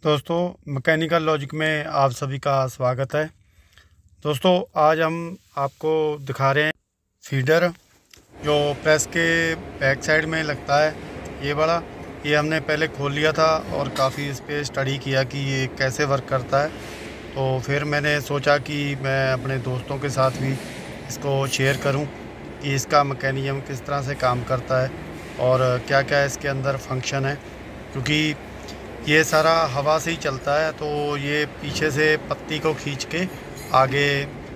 दोस्तों, mechanical logic में आप सभी का स्वागत है। दोस्तों, आज हम आपको दिखा रहे हैं फीडर जो प्रेस के बैक साइड में लगता है। ये वाला हमने पहले खोल लिया था और काफ़ी इस पे स्टडी किया कि ये कैसे वर्क करता है। तो फिर मैंने सोचा कि मैं अपने दोस्तों के साथ भी इसको शेयर करूं कि इसका मैकेनिज़्म किस तरह से काम करता है और क्या क्या इसके अंदर फंक्शन है, क्योंकि ये सारा हवा से ही चलता है। तो ये पीछे से पत्ती को खींच के आगे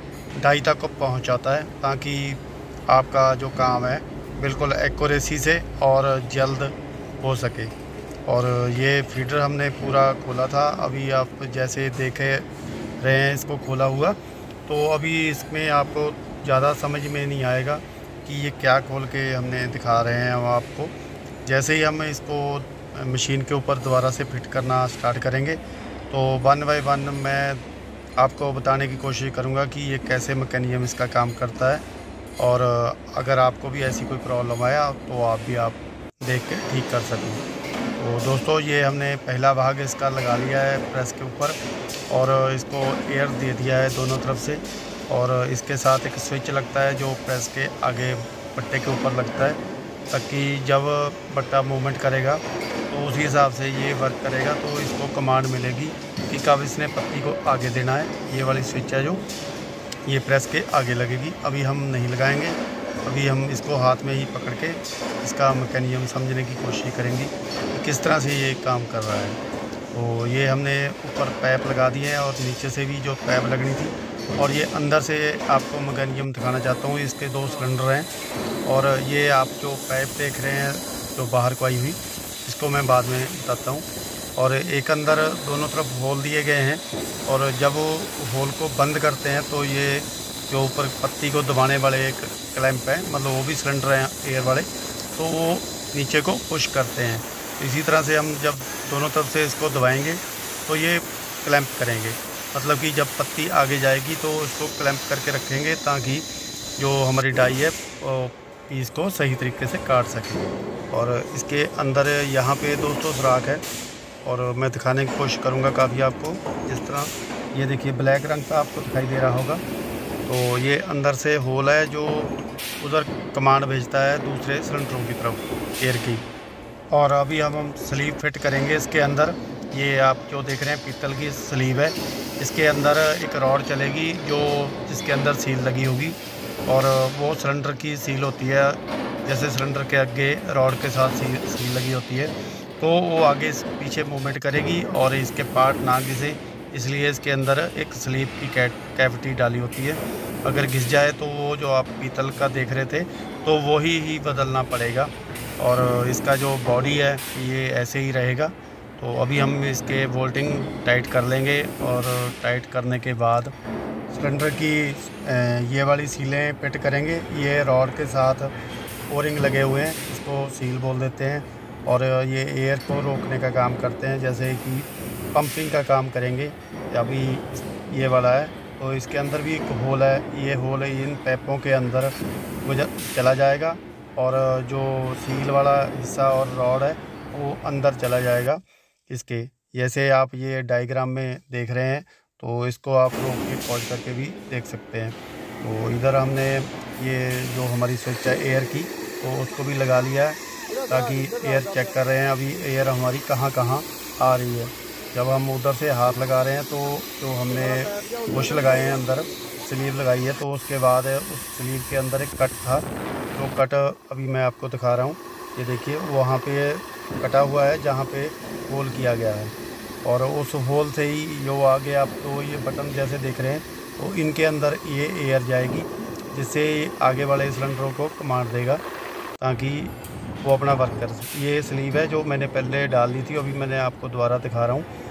डाई तक को पहुंचाता है, ताकि आपका जो काम है बिल्कुल एक्यूरेसी से और जल्द हो सके। और ये फीडर हमने पूरा खोला था, अभी आप जैसे देख रहे हैं इसको खोला हुआ। तो अभी इसमें आपको ज़्यादा समझ में नहीं आएगा कि ये क्या खोल के हमने दिखा रहे हैं हम आपको। जैसे ही हम इसको मशीन के ऊपर दोबारा से फिट करना स्टार्ट करेंगे तो वन बाय वन मैं आपको बताने की कोशिश करूंगा कि ये कैसे मैकेनिज़्म इसका काम करता है। और अगर आपको भी ऐसी कोई प्रॉब्लम आया तो आप देख के ठीक कर सकें। तो दोस्तों, ये हमने पहला भाग इसका लगा लिया है प्रेस के ऊपर और इसको एयर दे दिया है दोनों तरफ से। और इसके साथ एक स्विच लगता है जो प्रेस के आगे पट्टे के ऊपर लगता है, ताकि जब बट्टा मूवमेंट करेगा तो उसी हिसाब से ये वर्क करेगा। तो इसको कमांड मिलेगी कि कब इसने पत्ती को आगे देना है। ये वाली स्विच है जो ये प्रेस के आगे लगेगी। अभी हम नहीं लगाएंगे, अभी हम इसको हाथ में ही पकड़ के इसका मैकेनिज़्म समझने की कोशिश करेंगे कि किस तरह से ये काम कर रहा है। तो ये हमने ऊपर पैप लगा दिए हैं और नीचे से भी जो पैप लगनी थी। और ये अंदर से आपको मैकेनिज़्म दिखाना चाहता हूँ। इसके 2 सिलेंडर हैं और ये आप जो पाइप देख रहे हैं जो बाहर को आई हुई, इसको मैं बाद में बताता हूँ। और एक अंदर दोनों तरफ होल दिए गए हैं और जब वो होल को बंद करते हैं तो ये जो ऊपर पत्ती को दबाने वाले एक क्लैंप है, मतलब वो भी सिलेंडर हैं एयर वाले, तो वो नीचे को पुश करते हैं। तो इसी तरह से हम जब दोनों तरफ से इसको दबाएंगे तो ये क्लैंप करेंगे, मतलब कि जब पत्ती आगे जाएगी तो इसको क्लैंप करके रखेंगे, ताकि जो हमारी डाई है पीस को सही तरीके से काट सके। और इसके अंदर यहाँ पे दोस्तों सुराख है और मैं दिखाने की कोशिश करूँगा काफ़ी आपको। जिस तरह ये देखिए ब्लैक रंग का आपको दिखाई दे रहा होगा, तो ये अंदर से होल है जो उधर कमांड भेजता है दूसरे सिलेंडरों की तरफ एयर की। और अभी हम स्लीव फिट करेंगे इसके अंदर। ये आप जो देख रहे हैं पीतल की स्लीव है, इसके अंदर एक रॉड चलेगी जिसके अंदर सील लगी होगी। और वो सिलेंडर की सील होती है, जैसे सिलेंडर के आगे रॉड के साथ सील लगी होती है, तो वो आगे पीछे मूवमेंट करेगी और इसके पार्ट ना घिसे, इसलिए इसके अंदर एक स्लीव की कैविटी डाली होती है। अगर घिस जाए तो वो जो आप पीतल का देख रहे थे तो वो ही बदलना पड़ेगा। और इसका जो बॉडी है ये ऐसे ही रहेगा। तो अभी हम इसके बोल्टिंग टाइट कर लेंगे और टाइट करने के बाद सिलेंडर की ये वाली सीलें फिट करेंगे। ये रॉड के साथ ओरिंग लगे हुए हैं, इसको सील बोल देते हैं। और ये एयर को रोकने का काम करते हैं, जैसे कि पंपिंग का काम करेंगे। अभी ये वाला है तो इसके अंदर भी एक होल है, ये होल इन पैपों के अंदर चला जाएगा और जो सील वाला हिस्सा और रॉड है वो अंदर चला जाएगा इसके। जैसे आप ये डायग्राम में देख रहे हैं, तो इसको आप रोक के पॉज करके भी देख सकते हैं। तो इधर हमने ये जो हमारी स्विच है एयर की, तो उसको भी लगा लिया है, ताकि एयर चेक कर रहे हैं अभी एयर हमारी कहाँ कहाँ आ रही है। जब हम उधर से हाथ लगा रहे हैं तो जो हमने बुश लगाए हैं अंदर स्लीव लगाई है, तो उसके बाद उस स्लीव के अंदर एक कट था, जो कट अभी मैं आपको दिखा रहा हूँ। ये देखिए वहाँ पे कटा हुआ है जहाँ पे होल किया गया है। और उस होल से ही जो आगे आप तो ये बटन जैसे देख रहे हैं, तो इनके अंदर ये एयर जाएगी, जिससे आगे वाले सिलेंडरों को कमांड देगा ताकि वो अपना वर्क कर सके। ये स्लीव है जो मैंने पहले डाल दी थी, अभी मैंने आपको दोबारा दिखा रहा हूँ।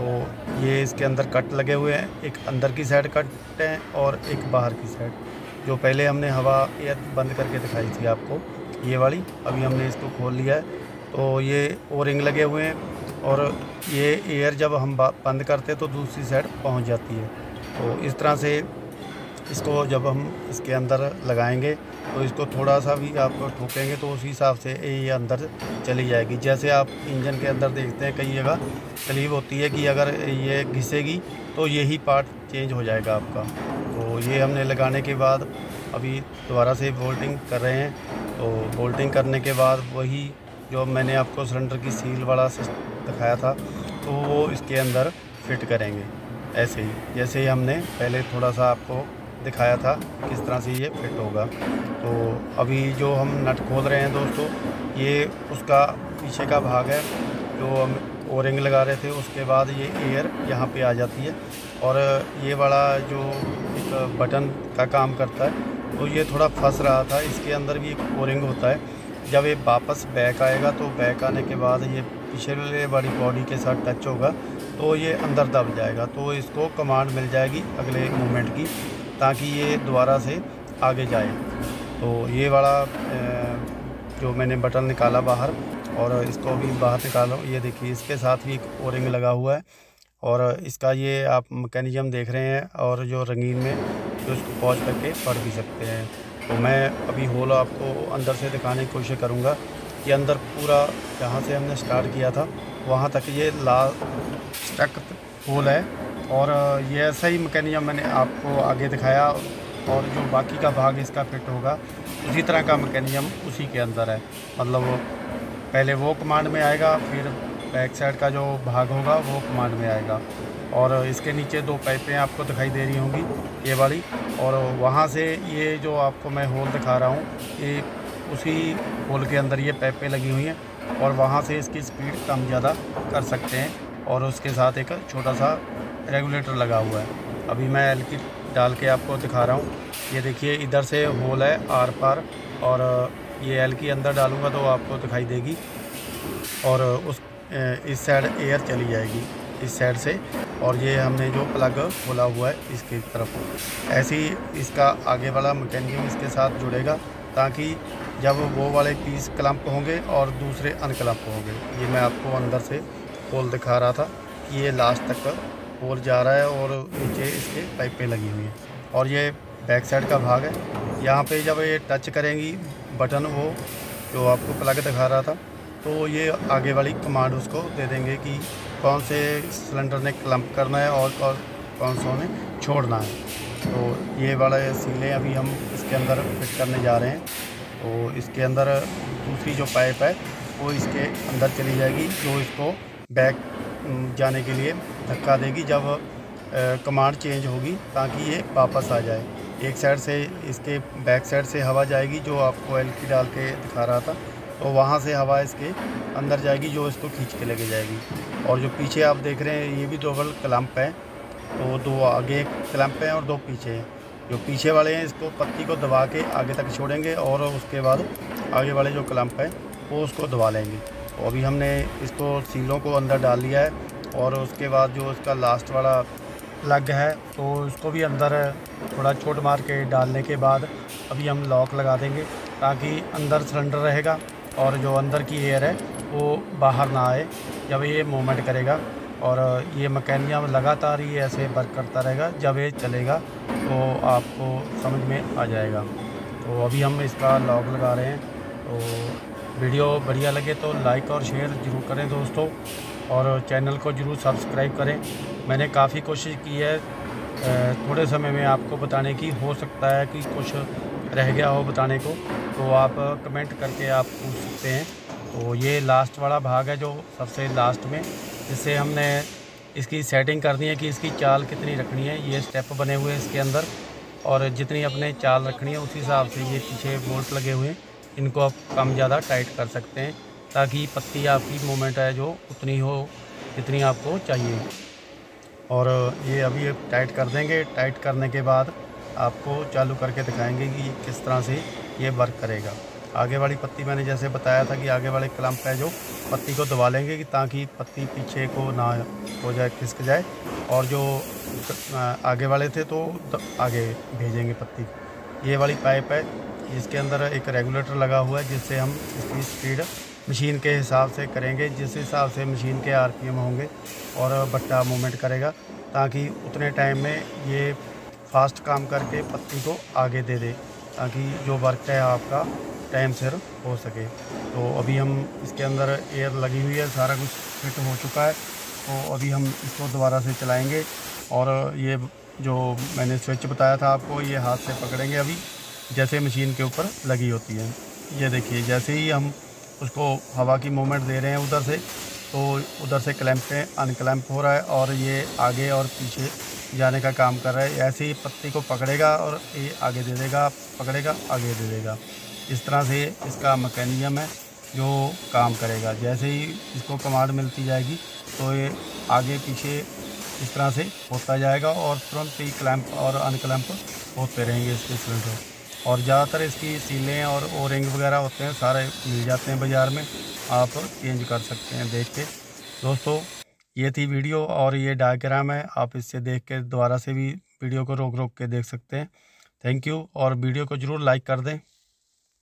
तो ये इसके अंदर कट लगे हुए हैं, एक अंदर की साइड कट है और एक बाहर की साइड। जो पहले हमने हवा एयर बंद करके दिखाई थी आपको, ये वाली, अभी हमने इसको खोल लिया है। तो ये ओरिंग लगे हुए हैं और ये एयर जब हम बंद करते हैं तो दूसरी साइड पहुंच जाती है। तो इस तरह से इसको जब हम इसके अंदर लगाएंगे तो इसको थोड़ा सा भी आप ठोकेंगे तो उसी हिसाब से ये अंदर चली जाएगी। जैसे आप इंजन के अंदर देखते हैं कई जगह तकलीफ होती है कि अगर ये घिसेगी तो यही पार्ट चेंज हो जाएगा आपका। तो ये हमने लगाने के बाद अभी दोबारा से बोल्टिंग कर रहे हैं। तो बोल्टिंग करने के बाद वही जो मैंने आपको सिलेंडर की सील वाला दिखाया था तो वो इसके अंदर फिट करेंगे ऐसे ही, जैसे ही हमने पहले थोड़ा सा आपको दिखाया था किस तरह से ये फिट होगा। तो अभी जो हम नट खोल रहे हैं दोस्तों, ये उसका पीछे का भाग है जो हम ओरिंग लगा रहे थे। उसके बाद ये एयर यहाँ पे आ जाती है और ये वाला जो एक बटन का काम करता है तो ये थोड़ा फंस रहा था। इसके अंदर भी एक ओरिंग होता है। जब ये वापस बैक आएगा तो बैक आने के बाद ये पिछले वाली बॉडी के साथ टच होगा तो ये अंदर दब जाएगा। तो इसको कमांड मिल जाएगी अगले मूवमेंट की ताकि ये दोबारा से आगे जाए। तो ये वाला जो मैंने बटन निकाला बाहर और इसको भी बाहर निकालो, ये देखिए इसके साथ भी एक ओरिंग लगा हुआ है और इसका ये आप मैकेनिज़्म देख रहे हैं और जो रंगीन में जो इसको पॉज करके पढ़ भी सकते हैं। तो मैं अभी होल आपको अंदर से दिखाने की कोशिश करूँगा कि अंदर पूरा जहाँ से हमने स्टार्ट किया था वहाँ तक ये स्टक होल है और ये ऐसा ही मैकेनिज़्म मैंने आपको आगे दिखाया और जो बाकी का भाग इसका फिट होगा उसी तरह का मैकेनिज़्म उसी के अंदर है। मतलब पहले वो कमांड में आएगा, फिर बैक साइड का जो भाग होगा वो कमांड में आएगा। और इसके नीचे दो पाइपें आपको दिखाई दे रही होंगी ये वाली, और वहाँ से ये जो आपको मैं होल दिखा रहा हूँ ये उसी होल के अंदर ये पाइपें लगी हुई हैं और वहाँ से इसकी स्पीड कम ज़्यादा कर सकते हैं। और उसके साथ एक छोटा सा रेगुलेटर लगा हुआ है। अभी मैं एल की डाल के आपको दिखा रहा हूँ। ये देखिए इधर से होल है आर पार और ये एल की अंदर डालूँगा तो आपको दिखाई देगी और इस साइड एयर चली जाएगी इस साइड से और ये हमने जो प्लग खोला हुआ है इसकी तरफ। ऐसे ही इसका आगे वाला मैकेनिज्म इसके साथ जुड़ेगा ताकि जब वो वाले पीस क्लम्प होंगे और दूसरे अनक्लम्प होंगे। ये मैं आपको अंदर से होल दिखा रहा था कि ये लास्ट तक होल जा रहा है और नीचे इसके पाइपें लगी हुई हैं और ये बैक साइड का भाग है। यहाँ पे जब ये टच करेंगी बटन वो जो आपको प्लग दिखा रहा था तो ये आगे वाली कमांड उसको दे देंगे कि कौन से सिलेंडर ने क्लम्प करना है और कौन सा ने छोड़ना है। तो ये वाला सीलें अभी हम इसके अंदर फिट करने जा रहे हैं। तो इसके अंदर दूसरी जो पाइप है वो इसके अंदर चली जाएगी जो इसको बैक जाने के लिए धक्का देगी जब कमांड चेंज होगी ताकि ये वापस आ जाए। एक साइड से इसके बैक साइड से हवा जाएगी जो आपको एल की डाल के दिखा रहा था, तो वहाँ से हवा इसके अंदर जाएगी जो इसको खींच के लेके जाएगी। और जो पीछे आप देख रहे हैं ये भी डबल क्लम्प है, तो दो आगे क्लम्प हैं और दो पीछे हैं। जो पीछे वाले हैं इसको पत्ती को दबा के आगे तक छोड़ेंगे और उसके बाद आगे वाले जो क्लम्प है वो उसको दबा लेंगे। तो अभी हमने इसको सीलों को अंदर डाल लिया है और उसके बाद जो इसका लास्ट वाला प्लग है तो इसको भी अंदर थोड़ा चोट मार के डालने के बाद अभी हम लॉक लगा देंगे ताकि अंदर सिलेंडर रहेगा और जो अंदर की एयर है वो बाहर ना आए जब ये मूवमेंट करेगा। और ये मैकेनिज्म लगातार ही ऐसे वर्क करता रहेगा, जब ये चलेगा तो आपको समझ में आ जाएगा। तो अभी हम इसका लॉक लगा रहे हैं। तो वीडियो बढ़िया लगे तो लाइक और शेयर ज़रूर करें दोस्तों और चैनल को ज़रूर सब्सक्राइब करें। मैंने काफ़ी कोशिश की है थोड़े समय में आपको बताने की, हो सकता है कि कुछ रह गया हो बताने को तो आप कमेंट करके आप पूछ सकते हैं। तो ये लास्ट वाला भाग है जो सबसे लास्ट में, जिससे हमने इसकी सेटिंग करनी है कि इसकी चाल कितनी रखनी है। ये स्टेप बने हुए हैं इसके अंदर और जितनी अपने चाल रखनी है उसी हिसाब से ये पीछे बोल्ट लगे हुए हैं, इनको आप कम ज़्यादा टाइट कर सकते हैं ताकि पत्ती आपकी मूवमेंट है जो उतनी हो जितनी आपको चाहिए। और ये अभी टाइट कर देंगे। टाइट करने के बाद आपको चालू करके दिखाएंगे कि किस तरह से ये वर्क करेगा। आगे वाली पत्ती मैंने जैसे बताया था कि आगे वाले क्लम्प है जो पत्ती को दबा लेंगे कि ताकि पत्ती पीछे को ना हो जाए, खिसक जाए, और जो आगे वाले थे तो आगे भेजेंगे पत्ती। ये वाली पाइप है, इसके अंदर एक रेगुलेटर लगा हुआ है जिससे हम इसकी स्पीड मशीन के हिसाब से करेंगे, जिस हिसाब से मशीन के आरपीएम होंगे और बट्टा मूवमेंट करेगा ताकि उतने टाइम में ये फास्ट काम करके पत्ती को आगे दे दे, ताकि जो वर्क है आपका टाइम सिर हो सके। तो अभी हम इसके अंदर एयर लगी हुई है, सारा कुछ फिट हो चुका है। तो अभी हम इसको दोबारा से चलाएंगे और ये जो मैंने स्विच बताया था आपको, ये हाथ से पकड़ेंगे अभी, जैसे मशीन के ऊपर लगी होती है। ये देखिए, जैसे ही हम उसको हवा की मूवमेंट दे रहे हैं उधर से, तो उधर से क्लैंप पे अनक्लैंप हो रहा है और ये आगे और पीछे जाने का काम कर रहा है। ऐसे ही पत्ती को पकड़ेगा और ये आगे दे देगा, पकड़ेगा आगे दे देगा। इस तरह से इसका मैकेनिज़्म है जो काम करेगा। जैसे ही इसको कमांड मिलती जाएगी तो ये आगे पीछे इस तरह से होता जाएगा और तुरंत ही क्लैंप और अनक्लैंप होते रहेंगे इसके सिलेंडर। और ज़्यादातर इसकी सीलें और ओ रिंग वगैरह होते हैं, सारे मिल जाते हैं बाज़ार में, आप चेंज कर सकते हैं देख के। दोस्तों, ये थी वीडियो और ये डायग्राम है, आप इससे देख के दोबारा से भी वीडियो को रोक रोक के देख सकते हैं। थैंक यू, और वीडियो को ज़रूर लाइक कर दें।